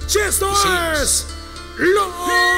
Y esto es los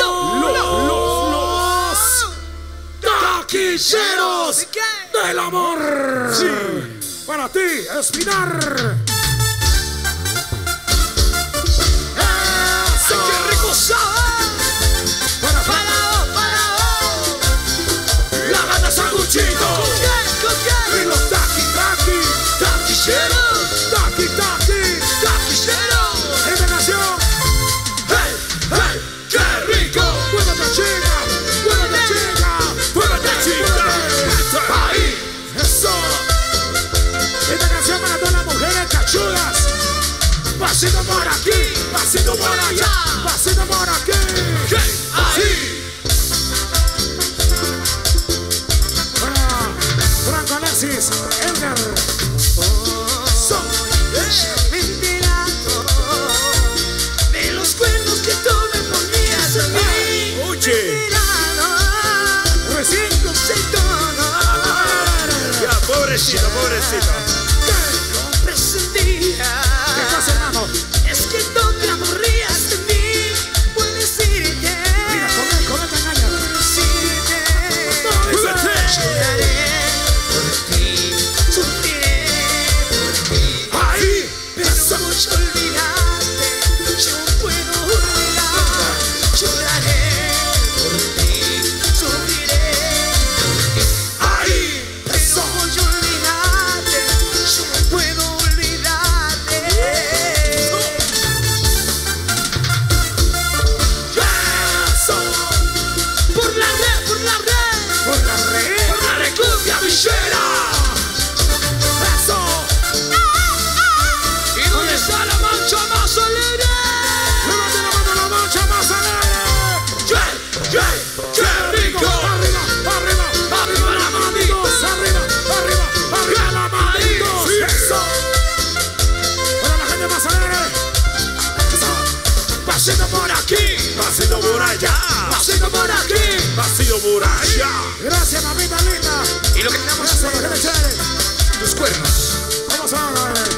taquilleros del amor. Sí. Para ti, Espinar. ¡Ay, qué rico sabe! La banda Sanguchito. Y los taquilleros. Taquilleros. Esta canción. Hey, hey, qué rico. Muévete, chica. Muévete, chica. Muévete, chica. Ahí. Eso. Esta canción para todas las mujeres cachudas. Pasito por aquí. Pasito por allá. Pasito por aquí. Hey, ahí. Franco Alexis, Edgar. De los cuernos que tú me ponías a mí. Oye. Recién Ya, pobrecito, pobrecito. no presentía. ¿Qué pasa, hermano? Es que tú te aburrías de mí. Puedes irte. Mira, con él te engaña. Puedes irte. Lloraré por ti. Sufriré por ti. Ahí. Pero mucho olvidarte, yo puedo olvidar. Lloraré por ti, sufriré por ti. Ahí. Pero mucho olvidarte, yo puedo olvidarte. Eso. Por la red, por la red, Por la red. por la recumbia villera. Eso. ¿Y dónde está la mancha más alegre? Levante la mano, la mancha más alegre. ¡Qué rico! Arriba, arriba, arriba las manitos. Arriba, arriba, arriba las manitos. Eso. Para la gente más alegre. Eso. Pasito por aquí. Pasito por allá. Pasito por aquí. Pasito por allá. Gracias, mamita linda. Y lo que tenemos Gracias, la gente chévere. tus cuernos. Vamos a ver.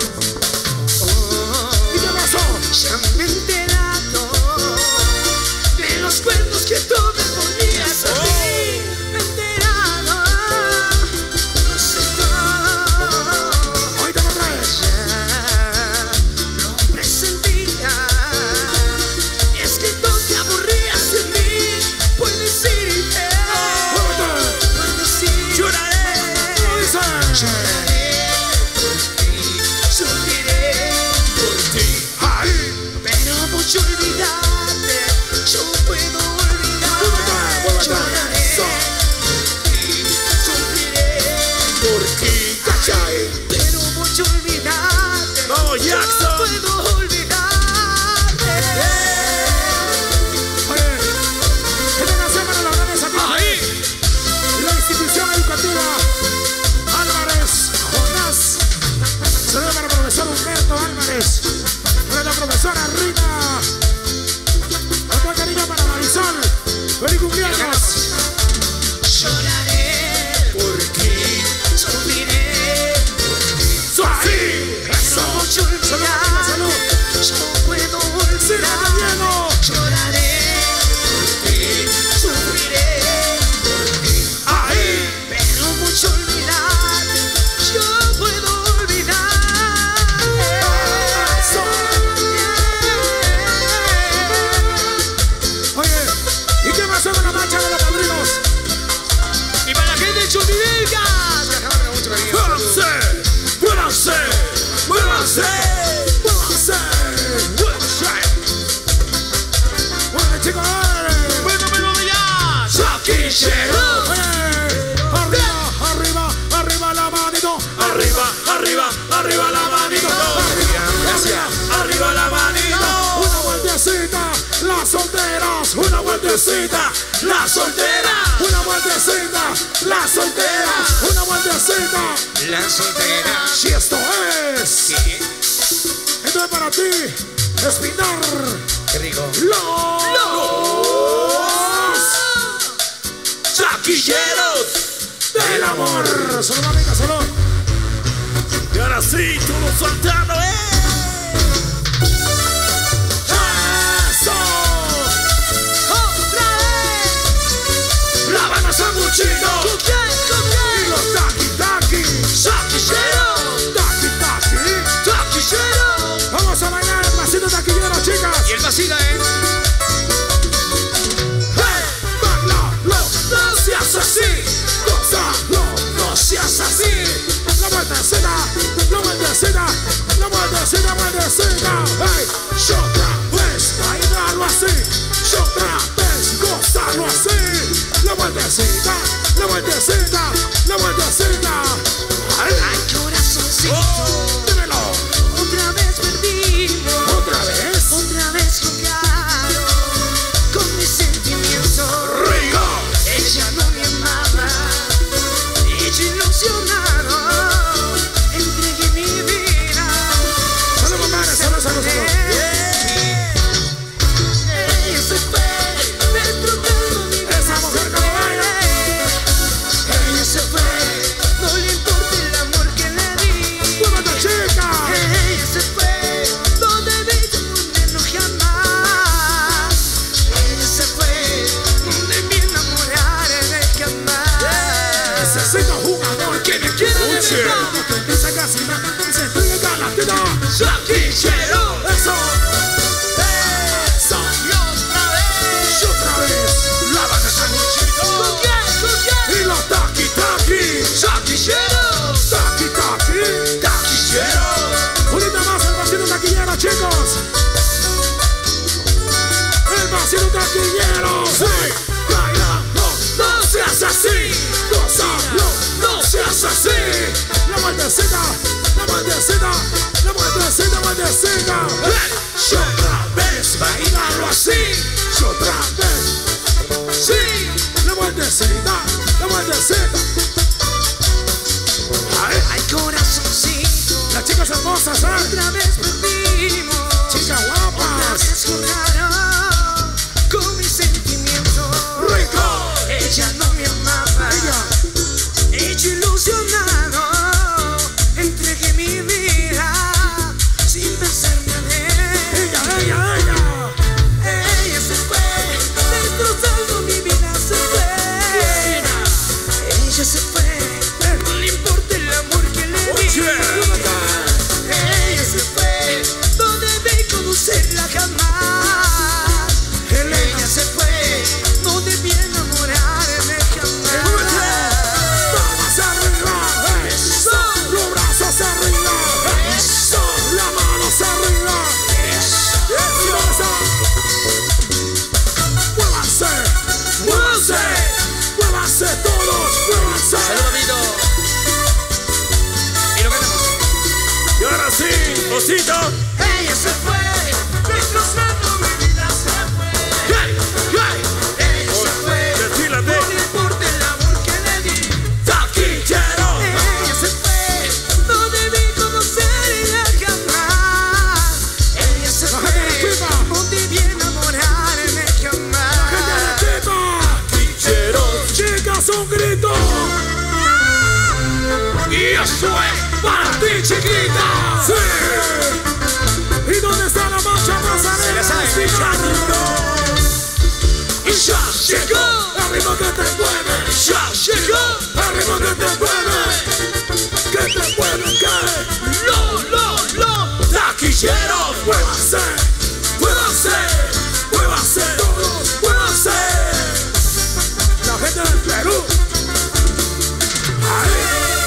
¿Y qué pasó? Ya me he enterado de los cuernos que tú me ponías a mí. Me he enterado, no sé todo. Ahorita lo traes. Ya lo presentía. Es que tú te aburrías de mí. Puedes irte. Puedes irte. Lloraré. Lloraré por ti. Sufriré por ti. Ahí. Pero mucho olvidarte, yo puedo olvidarte. Lloraré por ti, sufriré Por ti, ¿cachai? pero mucho olvidarte. Vamos, Yo Jackson. puedo olvidarte. Oye, esta canción para los grandes amigos. Ahí. La institución educativa Álvarez Jonás. Saludos para el profesor Humberto Álvarez. Para la profesora Rita. Otro cariño para Marisol. Feliz cumpleaños. Lloraré Por ti. sufriré por ti. Así. Pero mucho olvidarte, yo puedo olvidarte. Lloraré por ti, sufriré por ti. Ahí. Pero mucho olvidarte, yo puedo olvidarte. Oye, ¿y qué pasó con la marcha de los padrinos? Y para la gente de Chumilcas, que acaban de mucho cariño. ¡Muévanse! ¡Muévanse! ¡Muévanse! ¡Muévanse! ¡Muévanse, chicos! Bueno, ya. ¡Taquilleros! Arriba, arriba, arriba la manito. Arriba, arriba, arriba la manito. Gracias. Arriba la manito. Una vueltecita, las solteras. Una vueltecita, las solteras. Una vueltecita, las solteras. Una vueltecita. La soltera. Si esto es, esto es para ti, Espinar. Qué rico. Los taquilleros del amor. Solo amiga, solo. Y ahora sí, todos saltando, vueltecita, hey, yo otra vez, bailarlo así, yo otra vez, gozarlo así, la vueltecita, la vueltecita, la vueltecita, ay, Ay, corazoncito, dímelo, otra vez perdimos, otra vez, jugaron con mis sentimientos. Rico, Ella no me amaba, ella ilusionado, entregué mi vida. saludos, madre, saludos, saludos, saludos. Ella se fue, destrozando mi vida. Esa mujer como baila. Ella se fue, no le importa el amor que le di. ¡Muévete, chica! Ella se fue, no debí ponerlo jamás. Ella se fue, no debí enamorarme jamás. Necesito un jugador que me quiera de Escuche. verdad. Que empiece casi me se estoy en Galatino. Saquichero, Eso, eso. Y otra vez, la banda sanguchito. ¿con quién? Y los taki taki. Saquichero, Taki taki. taquillero. Ahorita más el vacío taquillero, chicos. El vacío taquillero. Sí, bailando, no seas así. Gozalo, no seas así. La vueltecita, la vueltecita, la vueltecita, la vueltecita. Hey, yo otra vez, bailarlo así. Yo otra vez. Sí, la vueltecita, la vueltecita. Ay, Ay, corazoncito, las chicas hermosas, ¿eh? otra vez perdimos. Chicas Otra guapas. vez jugaron con mis sentimientos. Rico. Ella no me amaba, Ella. hecho ilusionado, entregué mi vida sin pensarme en él. Ella. Ella se fue, destrozando mi vida se fue. Ella se fue, no le importa el amor que le di. Ella se fue, no debí conocerla jamás. Ella se fue, no debí enamorarme jamás. Vamos arriba. Eso, Los brazos arriba. eso, Las manos arriba. eso. Y vamos a. Muévanse. Muévanse. Muévanse todos. Muévanse. Y lo ganamos. Y ahora sí, Osito. Ella se fue, destrozando mi vida se fue. Ella se fue, Desfílate. no le importa el amor que le di. Taquillero. Ella se fue, no debí conocerla jamás. Ella se La gente de fue, Pipa. no debí enamorarme jamás. Gente de Pipa. Taquicheros. Chicas, un grito. Y eso es para ti, chiquita. Sí. ¿Y dónde está la mancha pasarela? Y ya llegó. Arriba que te mueve. Ya llegó. Arriba que te mueve. Que te mueve, que. Lo. Taquilleros. Muévanse. Muévanse. Muévanse. Todos. Muévanse. La gente del Perú. Ahí.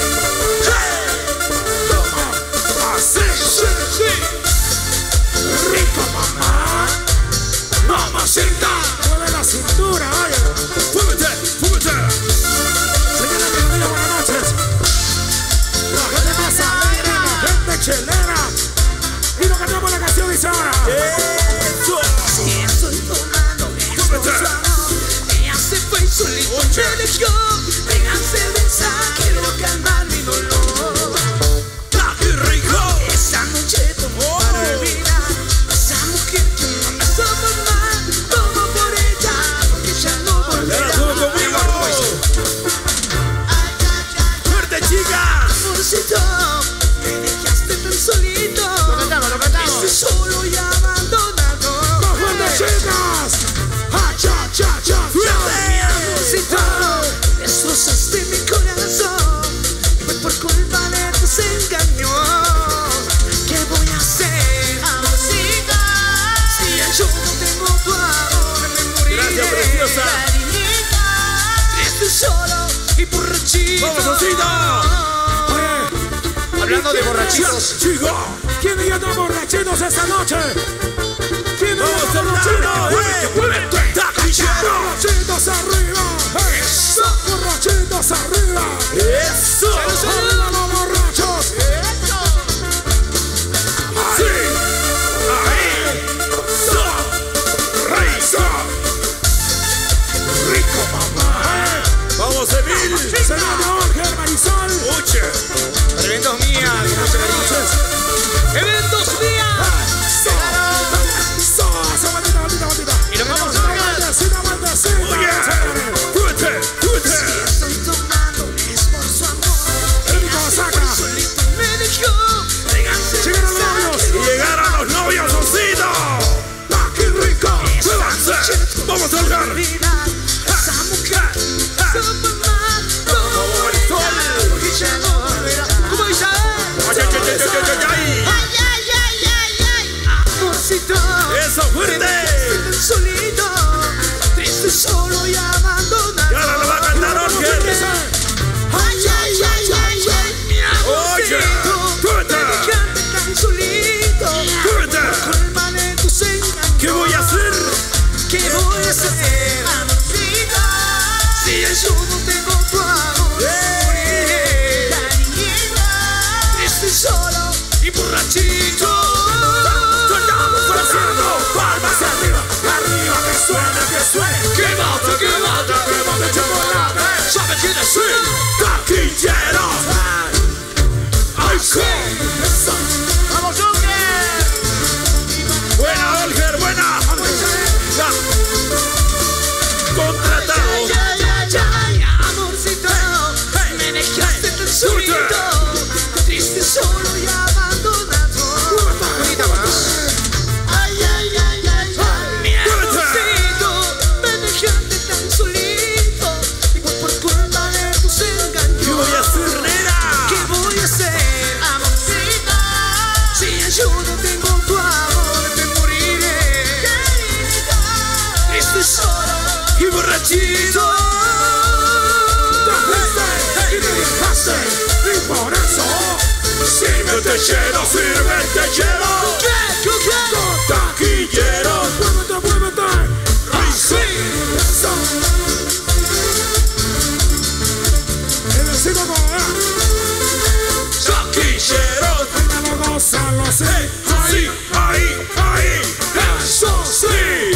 Toma. Así. Sí. Rico, mamá. Mamacita. Mueve la cintura, vaya. Fúmete. Señora bienvenida, buenas noches. La gente más alegre, la gente chelera. Y nos cantamos la canción dice ahora. Eso. Si estoy tomando ella se fue y solito me dejó. Venga cerveza, quiero calmar mi dolor. Taqui rico. Esa noche tomó para olvidar. Esa mujer que no me supo mal. Todo por ella, porque ya no volverá. Ahora sube conmigo. Fuerte, chica. Amorcito, me dejaste tan solito. Lo cantamos. Estoy solo y abandonado. ¡Más fuerte, chicas! ¡Ha, cha, cha, cha! Mi amorcito, destrozaste mi corazón. Fue por culpa de tus engaños. ¿Qué voy a hacer, amorcita? Si ya yo no tengo tu amor, me moriré. Gracias, preciosa. Cariñita, triste, solo y borrachito. Vamos, Osito. Oye, Hablando de borrachitos. ¿Quiénes ya están borrachitos esta noche? ¿Quiénes ya están ¡Muévete, taquillero! borrachitos arriba? ¡Eso! Borrachitos arriba. ¡Eso! ¡Arriba los borrachos! ¡Sí! ¡Ahí! ¡So! ¡Rico! ¡Rico, mamá! ¡Vamos, Emil! Señor Jorge Marisol. ¡Uche! Eventos mías. Eventos mías. Y nos vamos a ¡Fuerte! ¡Fuerte! Estoy tomando es por su amor. Solito me dejó. Llegaron los novios. ¡Y llegaron los novios, Osito! ¡Qué rico! ¡Vamos a hablar! Esa mujer Superman como el sol. Porque ya no volverá. Como Isabel. ¡Ay! Amorcito. ¡Eso, fuerte! Tan solito. Triste, solo y abandonado. ¡Y ahora lo va a cantar Orger! Mi Oye, amorcito. fuerte. Me dejaste tan solito. ¡Fuerte! Colma de tus engaños. ¿Qué voy a hacer? ¿Qué voy a hacer? Amorcito. Si yo no tengo tu amor. Triste, solo y borrachito. ¡Palmas arriba! ¡Arriba! ¡Que suene! ¡Que mate, chocolate! ¿Sabe quién es él? ¡Taquillero! ¡Ay, sí! ¡Vamos, Joker! ¡Buena, Olger, buena! Ya. ¡Contratado! Amorcito, me dejaste tan solito, triste, solo y abandonado. Mi amorcito, me dejaste tan solito, por culpa de tus engaños. ¿Qué voy a hacer, nena? ¿Qué voy a hacer, amorcito? Si yo no tengo tu amor, te moriré. Triste, solo ¡Y borrachito! Y me dejaste, y por eso ¡Sírvete lleno! ¡Taquillero! muévete. ¡Rico! Eso. El vecino con ¡Taquillero! gózalo así. ¡Sí! ¡Ahí! ¡Eso sí!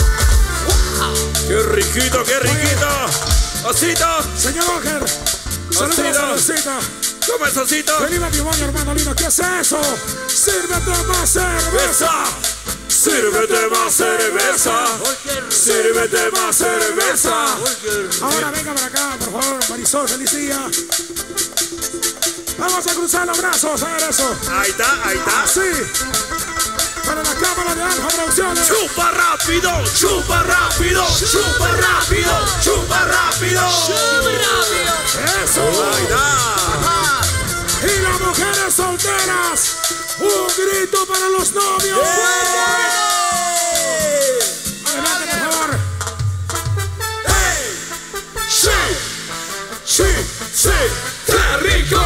¡Qué riquito, qué riquito! ¡Osito! Señor Oger, saludos, saludcita. ¿Cómo es, Osito? Feliz matrimonio, hermano lindo. ¿Qué es eso? Sírvete más cerveza. ¡Sírvete más cerveza! ¡Sírvete más cerveza! Ahora venga para acá, por favor, Marisol, feliz día. Vamos a cruzar los brazos, a ver eso. Ahí está. Así. Para la cámara de Alfa Producciones. ¡Chupa rápido! ¡Chupa rápido! ¡Chupa rápido! ¡Chupa rápido! Eso. Ahí está. Y las mujeres solteras, un grito para los novios. Adelante, por favor. ¡Sí! ¡Qué rico!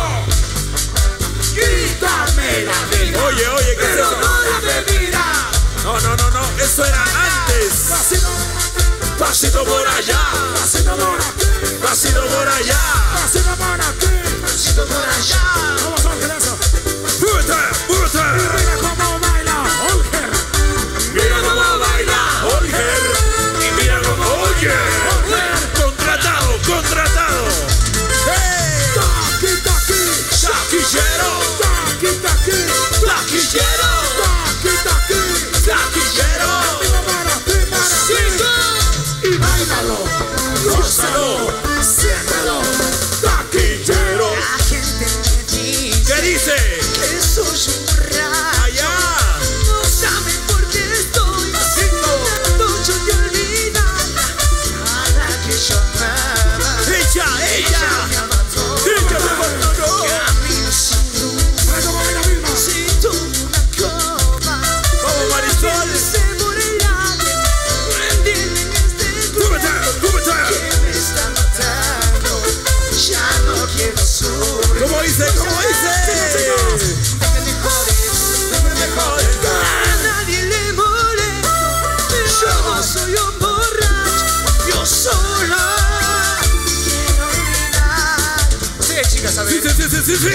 Quítame la vida. Oye, ¿qué es eso? No, eso era antes. Pasito por allá. Pasito por aquí. Pasito por allá. Pasito por aquí. Pasito por allá. Vamos a hacer eso. ¡Fuerte! Mira cómo baila Olger. ¡Mira cómo baila Olger! ¡Y mira cómo oye! ¡Contratado! ¡Taquillero! Y báilalo, gózalo, siéntelo, taquillero. La gente me dice ¿Qué dice? que sos sí, sí.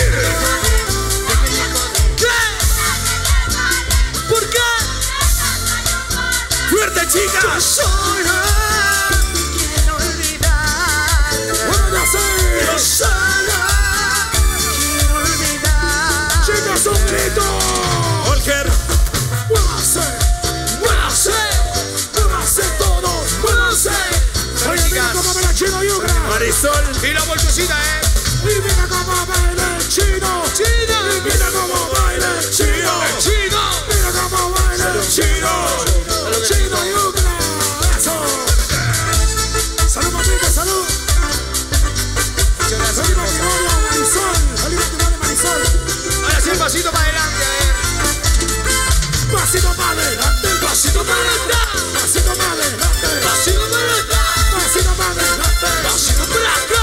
¿Qué? ¿Por qué? Fuerte, chicas. Solo quiero olvidar. Bueno, ya sé. Yo solo quiero olvidar. Chicas, un grito. Olger. Muévase, muévase, muévase todos, muévase. Oye, mira cómo baila el chino Yugra. Marisol. Y la bolsecita, Y mira cómo baila el chino. Y mira cómo baila el chino. Chino. Mira cómo baila el chino. Chino Yugra. Eso. Salud, mamita, salud. muchas gracias, Feliz hermosa. matrimonio, Marisol. Feliz matrimonio, Marisol. Ahora sí, el pasito para adelante, a ver. Pasito para adelante, pasito para adelante, pasito para adelante, Pasito para acá. pasito para adelante, Pasito para acá.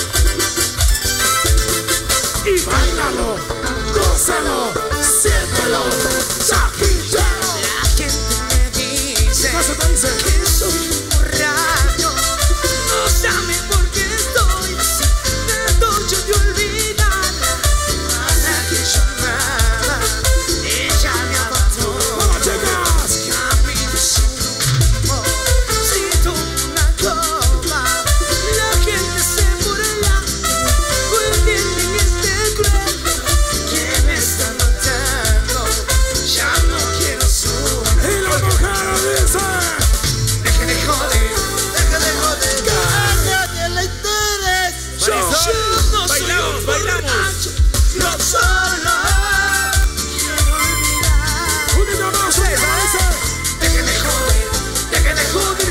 y bailalo, gózalo, siéntelo, chaquillero. La gente me dice ¿Qué se te dice? que soy un borracho. No saben por qué estoy así. Trato yo de olvidar a la que yo amaba. Ella me abandonó. Vamos, chicas. Camino sin rumbo. Si tomo una copa, la gente se burla. No entienden este cruel que me está matando. Ya no quiero sufrir. Y la mujer dice, Deje de joder, deje de joder. Cállate la interés. Yo Marisol, no soy bailamos, un bailamos. borracho. Yo solo quiero olvidar. un niño más, dice, Deje de joder, deje de joder.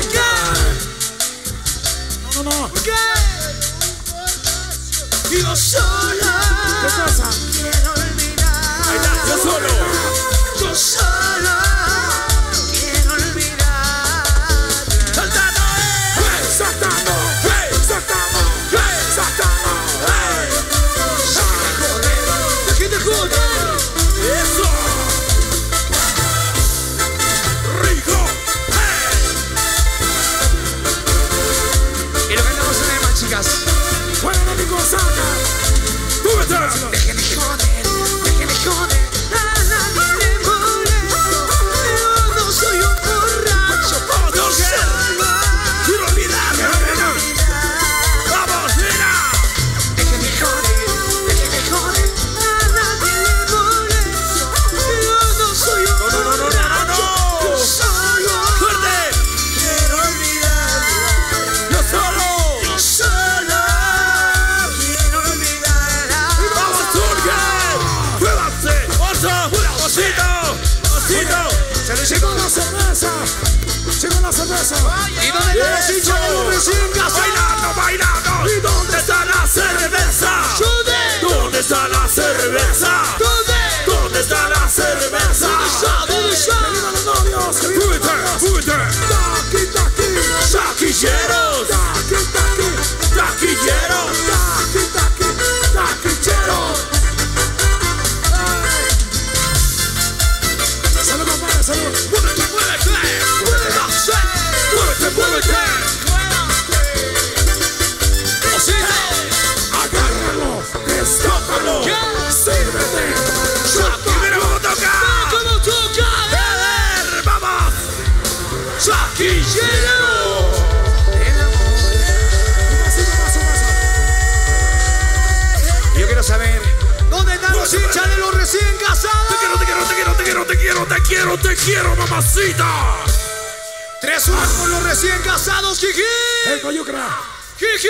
no, no, no, ¿Qué? Yo solo ¿qué cosa? quiero olvidar. Ahí está, yo solo. Yo solo quiero olvidar. Saltando, Hey, saltando, hey, saltando, hey, saltando, hey. Deje de joder. Eso. Rico. Hey. Y lo cantamos una vez más, chicas. Bueno, mi cosaca. Súbete. Deje de joder, deje de joder. A nadie le molesto, pero no soy un borracho. Yo solo Quiero olvidar. quiero olvidar. Vamos, nena. Deje de joder, deje de joder. A nadie le molesto, pero no soy un No, no, no, no, no, no. borracho. Yo solo Fuerte. quiero olvidar. Yo solo. Yo solo quiero olvidar. Vamos, Olger. Muévanse. Oso. Osito. Osito. Llegó la cerveza, llegó la cerveza. ¿Y dónde está la chicha de los recién casados? Bailando, bailando. ¿Y dónde está la cerveza? ¿Dónde está la cerveza? ¿Dónde está la cerveza? Que vivan los novios, que vivan los novios. Súbete. Taqui, taqui, Taquilleros. taqui, taqui, Taquilleros. taqui, taqui, taquicheros. Ay. Salud, compadre, salud. Muévete, muévete. Muévete, muévete. Agárralo, destópalo, sírvete. Primero vamos a tocar. Ver, vamos. Taquillero. Un vasito más, un vaso. Yo quiero saber, ¿dónde están los hinchas de los recién casados? Te quiero, te quiero, te quiero, te quiero, te quiero, te quiero, te quiero, mamacita. 3-1 con los recién casados, Kiki. El Coyucra. Kiki.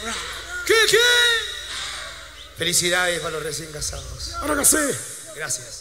Kiki. Felicidades para los recién casados. Ahora que sí. Gracias.